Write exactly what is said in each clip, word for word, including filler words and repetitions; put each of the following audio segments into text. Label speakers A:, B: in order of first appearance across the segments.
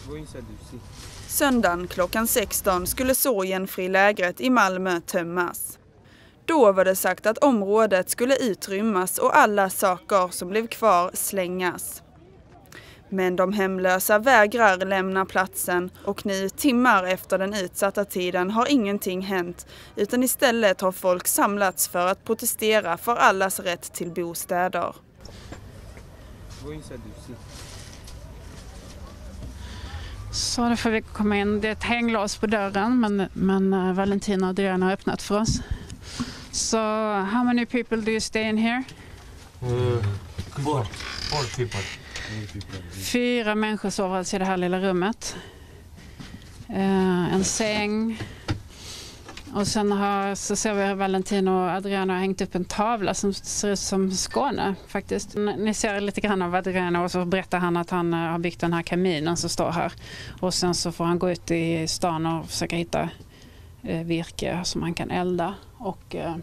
A: Söndagen klockan sexton skulle sorgenfrilägret i Malmö tömmas. Då var det sagt att området skulle utrymmas och alla saker som blev kvar slängas. Men de hemlösa vägrar lämna platsen och nu timmar efter den utsatta tiden har ingenting hänt, utan istället har folk samlats för att protestera för allas rätt till bostäder.
B: Så då får vi komma in. Det är ett hänglås på dörren, men, men Valentina och Adriana har öppnat för oss. So, how many people do you stay in here?
C: Uh, four. Four people.
B: Fyra människor sover alltså i det här lilla rummet. Uh, en säng. Och sen har, så ser vi Valentina och Adriana har hängt upp en tavla som ser ut som Skåne faktiskt. Ni ser lite grann av Adriana och så berättar han att han har byggt den här kaminen som står här. Och sen så får han gå ut i stan och försöka hitta eh, virke som han kan elda. Och eh,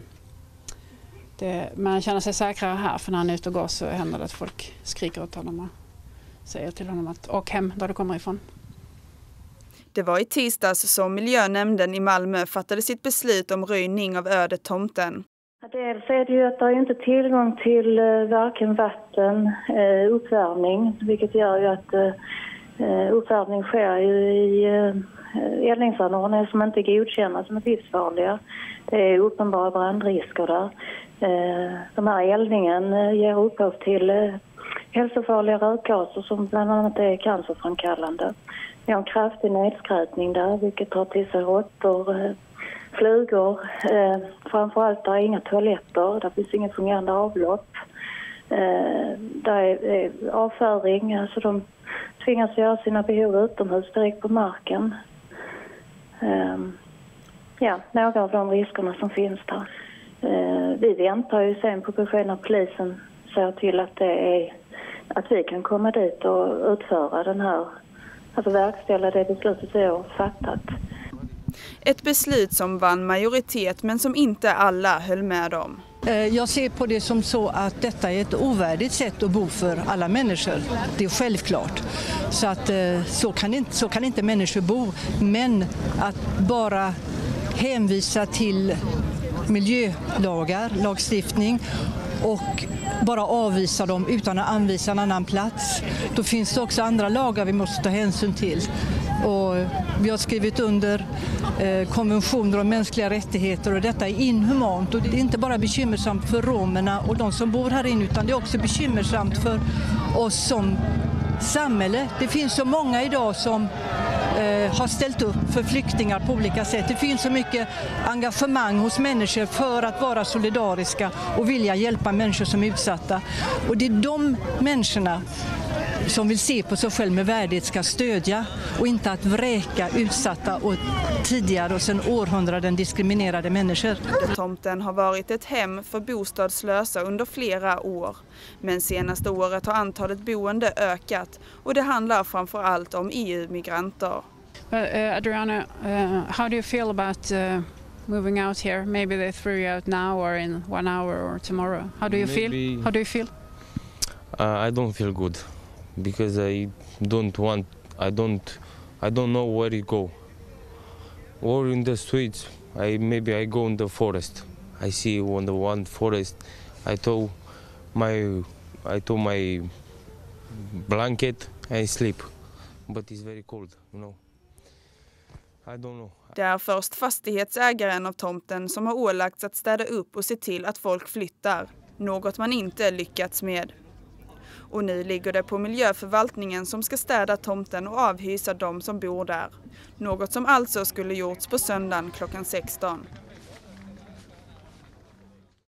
B: det, man känner sig säkrare här, för när han är ute och går så händer det att folk skriker åt honom och säger till honom att åk hem där du kommer ifrån.
A: Det var i tisdags som miljönämnden i Malmö fattade sitt beslut om röjning av ödetomten.
D: Dels är det ju att det är inte tillgång till varken vatten, uppvärmning, vilket gör ju att uppvärmning sker i eldningsanordningar som inte är godkända, som är livsfarliga. Det är uppenbara brandrisker där. De här eldningen ger upphov till hälsofarliga rökgaser som bland annat är cancerframkallande. Vi har en kraftig nedskräpning där, vilket tar till sig råttor, flugor. Eh, framförallt där är inga toaletter, där finns ingen fungerande avlopp. Eh, där är, är avföring, alltså de tvingas göra sina behov utomhus direkt på marken. Eh, ja, några av de riskerna som finns där. Eh, vi väntar ju sen på besked när polisen ser till att, det är, att vi kan komma dit och utföra den här, alltså verkställa det beslutet vi har fattat.
A: Ett beslut som vann majoritet men som inte alla höll med om.
E: Jag ser på det som så att detta är ett ovärdigt sätt att bo för alla människor. Det är självklart. Så att så kan inte, så kan inte människor bo. Men att bara hänvisa till miljölagar, lagstiftning och bara avvisa dem utan att anvisa en annan plats. Då finns det också andra lagar vi måste ta hänsyn till. Och vi har skrivit under eh, konventioner om mänskliga rättigheter och detta är inhumant. Och det är inte bara bekymmersamt för romerna och de som bor här inne, utan det är också bekymmersamt för oss som samhälle. Det finns så många idag som eh, har ställt upp för flyktingar på olika sätt. Det finns så mycket engagemang hos människor för att vara solidariska och vilja hjälpa människor som är utsatta. Och det är de människorna som vill se på sig själv med värdighet ska stödja och inte att vräka utsatta och tidigare och sedan århundraden diskriminerade människor.
A: Tomten har varit ett hem för bostadslösa under flera år. Men senaste året har antalet boende ökat och det handlar framför allt om E U-migranter.
B: Uh, Adriana, uh, how do you feel about uh, moving out here? Maybe they threw you out now or in one hour or tomorrow. How do you
C: Maybe,
B: feel? How do you feel?
C: Uh, I don't feel good. Because I don't want, I don't, I don't know where to go. Or in the streets, I maybe I go in the forest. I see on the one forest, I tow my, I tow my blanket and sleep, but it's very cold, you know. I don't know.
A: Det är först fastighetsägaren av tomten som har ålagts att städa upp och se till att folk flyttar, något man inte lyckats med. Och nu ligger det på miljöförvaltningen som ska städa tomten och avhysa de som bor där. Något som alltså skulle gjorts på söndagen klockan sexton.